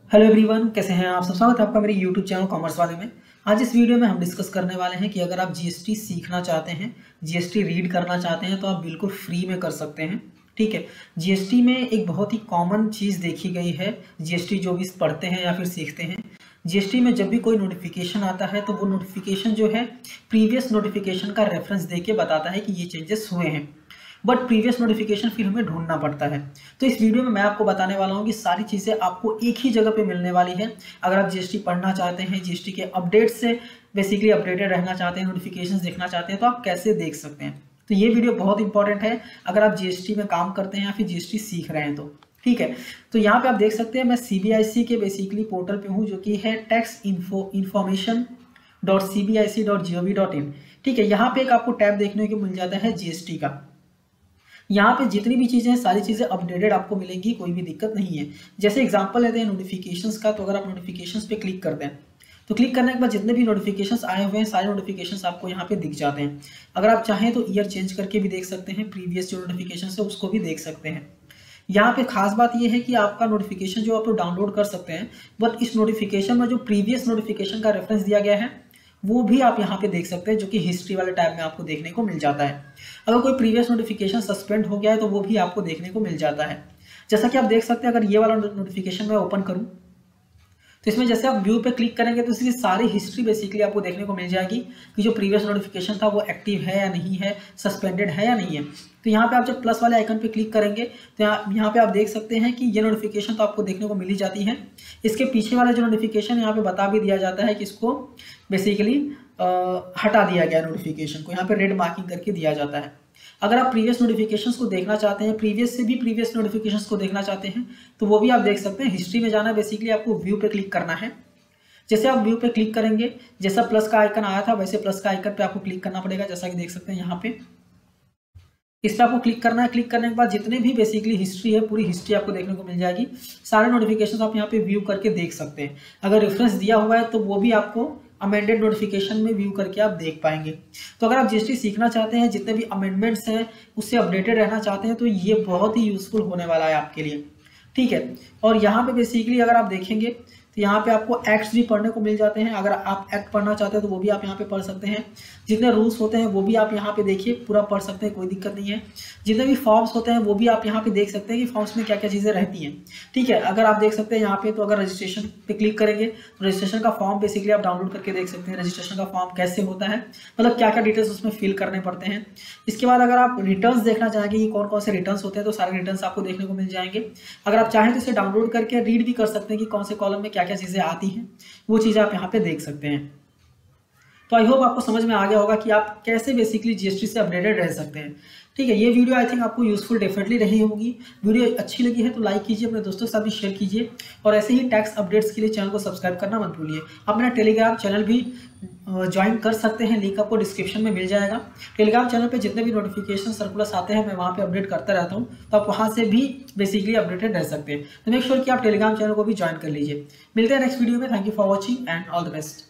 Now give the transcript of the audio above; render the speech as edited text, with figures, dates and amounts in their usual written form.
Hello everyone, कैसे हैं आप सब। स्वागत है आपका मेरे यूट्यूब चैनल कॉमर्स वाले में। आज इस वीडियो में हम डिस्कस करने वाले हैं कि अगर आप जीएसटी सीखना चाहते हैं, जीएसटी रीड करना चाहते हैं तो आप बिल्कुल फ्री में कर सकते हैं। ठीक है, जीएसटी में एक बहुत ही कॉमन चीज़ देखी गई है। जीएसटी जो भी पढ़ते हैं या फिर सीखते हैं, जीएसटी में जब भी कोई नोटिफिकेशन आता है तो वो नोटिफिकेशन जो है प्रीवियस नोटिफिकेशन का रेफरेंस दे के बताता है कि ये चेंजेस हुए हैं, बट प्रीवियस नोटिफिकेशन फिर हमें ढूंढना पड़ता है। तो इस वीडियो में मैं आपको बताने वाला हूँ कि सारी चीज़ें आपको एक ही जगह पे मिलने वाली है। अगर आप जीएसटी पढ़ना चाहते हैं, जीएसटी के अपडेट से बेसिकली अपडेटेड रहना चाहते हैं, नोटिफिकेशंस देखना चाहते हैं, तो आप कैसे देख सकते हैं। तो ये वीडियो बहुत इंपॉर्टेंट है अगर आप जीएसटी में काम करते हैं या फिर जीएसटी सीख रहे हैं तो। ठीक है, तो यहाँ पे आप देख सकते हैं मैं सीबीआईसी के बेसिकली पोर्टल पे हूँ, जो कि है taxinformation.cbic.gov.in। ठीक है, यहाँ पे एक आपको टैब देखने को मिल जाता है जीएसटी का। यहाँ पे जितनी भी चीज़ें हैं सारी चीज़ें अपडेटेड आपको मिलेंगी, कोई भी दिक्कत नहीं है। जैसे एग्जांपल लेते हैं नोटिफिकेशंस का, तो अगर आप नोटिफिकेशंस पे क्लिक करते हैं तो क्लिक करने के बाद जितने भी नोटिफिकेशंस आए हुए हैं सारे नोटिफिकेशंस आपको यहाँ पे दिख जाते हैं। अगर आप चाहें तो ईयर चेंज करके भी देख सकते हैं, प्रीवियस जो नोटिफिकेशन है उसको भी देख सकते हैं। यहाँ पे खास बात यह है कि आपका नोटिफिकेशन जो आप लोग डाउनलोड कर सकते हैं, बट इस नोटिफिकेशन में जो प्रीवियस नोटिफिकेशन का रेफरेंस दिया गया है वो भी आप यहाँ पे देख सकते हैं, जो कि हिस्ट्री वाले टैब में आपको देखने को मिल जाता है। अगर कोई प्रीवियस नोटिफिकेशन सस्पेंड हो गया है तो वो भी आपको देखने को मिल जाता है। जैसा कि आप देख सकते हैं, अगर ये वाला नोटिफिकेशन मैं ओपन करूँ तो इसमें जैसे आप व्यू पे क्लिक करेंगे तो इसकी सारी हिस्ट्री बेसिकली आपको देखने को मिल जाएगी कि जो प्रीवियस नोटिफिकेशन था वो एक्टिव है या नहीं है, सस्पेंडेड है या नहीं है। तो यहाँ पे आप जब प्लस वाले आइकन पे क्लिक करेंगे तो यहाँ पे आप देख सकते हैं कि ये नोटिफिकेशन तो आपको देखने को मिल ही जाती है। इसके पीछे वाला जो नोटिफिकेशन यहाँ पे बता भी दिया जाता है कि इसको बेसिकली हटा दिया गया नोटिफिकेशन को, यहाँ पे रेड मार्किंग करके दिया जाता है। अगर आप प्रीवियस नोटिफिकेशंस को देखना चाहते हैं, प्रीवियस से भी प्रीवियस नोटिफिकेशंस को देखना चाहते हैं, तो वो भी आप देख सकते हैं। हिस्ट्री में जाना बेसिकली आपको व्यू पे क्लिक करना है। जैसे आप व्यू पे क्लिक करेंगे, जैसा प्लस का आइकन आया था वैसे प्लस का आइकन पे आपको क्लिक करना पड़ेगा। जैसा कि देख सकते हैं यहाँ पे इस पर आपको क्लिक करना है। क्लिक करने के बाद जितने भी बेसिकली हिस्ट्री है पूरी हिस्ट्री आपको देखने को मिल जाएगी। सारे नोटिफिकेशन आप यहाँ पे व्यू करके देख सकते हैं। अगर रेफरेंस दिया हुआ है तो वो भी आपको अमेंडेड नोटिफिकेशन में व्यू करके आप देख पाएंगे। तो अगर आप जीएसटी सीखना चाहते हैं, जितने भी अमेंडमेंट्स हैं उससे अपडेटेड रहना चाहते हैं, तो ये बहुत ही यूजफुल होने वाला है आपके लिए। ठीक है, और यहाँ पे बेसिकली अगर आप देखेंगे तो यहाँ पे आपको एक्ट्स भी पढ़ने को मिल जाते हैं। अगर आप एक्ट पढ़ना चाहते हैं तो वो भी आप यहाँ पे पढ़ सकते हैं। जितने रूल्स होते हैं वो भी आप यहाँ पे देखिए पूरा पढ़ सकते हैं, कोई दिक्कत नहीं है। जितने भी फॉर्म्स होते हैं वो भी आप यहाँ पे देख सकते हैं कि फॉर्म्स में क्या क्या चीज़ें रहती हैं। ठीक है, अगर आप देख सकते हैं यहाँ पे, तो अगर रजिस्ट्रेशन पे क्लिक करेंगे तो रजिस्ट्रेशन का फॉर्म बेसिकली आप डाउनलोड करके देख सकते हैं। रजिस्ट्रेशन का फॉर्म कैसे होता है, मतलब क्या क्या डिटेल्स उसमें फिल करने पड़ते हैं। इसके बाद अगर आप रिटर्न्स देखना चाहेंगे कि कौन कौन से रिटर्न्स होते हैं, तो सारे रिटर्न्स आपको देखने को मिल जाएंगे। अगर आप चाहें तो इसे डाउनलोड करके रीड भी कर सकते हैं कि कौन से कॉलम में क्या क्या चीज़ें आती हैं, वो चीज़ें आप यहाँ पे देख सकते हैं। तो आई होप आपको समझ में आ गया होगा कि आप कैसे बेसिकली जीएसटी से अपडेटेड रह सकते हैं। ठीक है, ये वीडियो आई थिंक आपको यूजफुल डेफिनेटली रही होगी। वीडियो अच्छी लगी है तो लाइक कीजिए, अपने दोस्तों के साथ भी शेयर कीजिए, और ऐसे ही टैक्स अपडेट्स के लिए चैनल को सब्सक्राइब करना मत भूलिए। आप मेरा टेलीग्राम चैनल भी ज्वाइन कर सकते हैं, लिंक आपको डिस्क्रिप्शन में मिल जाएगा। टेलीग्राम चैनल पे जितने भी नोटिफिकेशन सर्कुलर्स आते हैं मैं वहाँ पे अपडेट करता रहता हूँ, तो आप वहाँ से भी बेसिकली अपडेटेड रह सकते हैं। तो मेक श्योर कि आप टेलीग्राम चैनल को भी ज्वाइन कर लीजिए। मिलते हैं नेक्स्ट वीडियो में। Thank you for watching and all the best.